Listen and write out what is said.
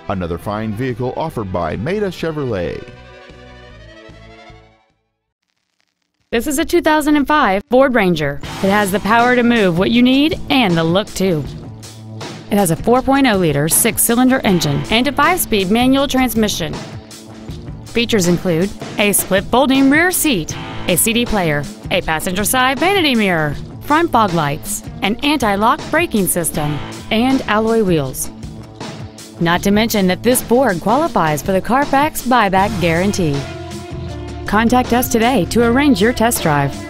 Another fine vehicle offered by Maita Chevrolet. This is a 2005 Ford Ranger. It has the power to move what you need and the look too. It has a 4.0-liter 6-cylinder engine and a 5-speed manual transmission. Features include a split folding rear seat, a CD player, a passenger side vanity mirror, front fog lights, an anti-lock braking system, and alloy wheels. Not to mention that this Ford qualifies for the Carfax buyback guarantee. Contact us today to arrange your test drive.